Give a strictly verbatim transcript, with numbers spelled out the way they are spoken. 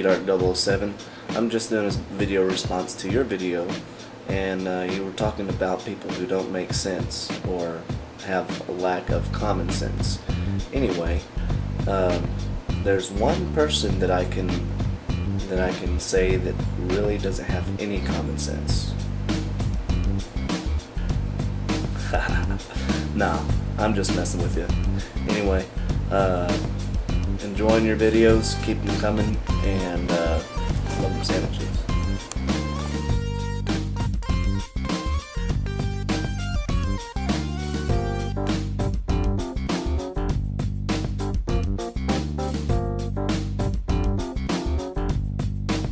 Dark double oh seven. I'm just doing a video response to your video, and uh, you were talking about people who don't make sense or have a lack of common sense. Anyway, um, there's one person that I can that I can say that really doesn't have any common sense. Nah, I'm just messing with you. Anyway, uh, enjoying your videos, keep them coming, and uh, love them sandwiches.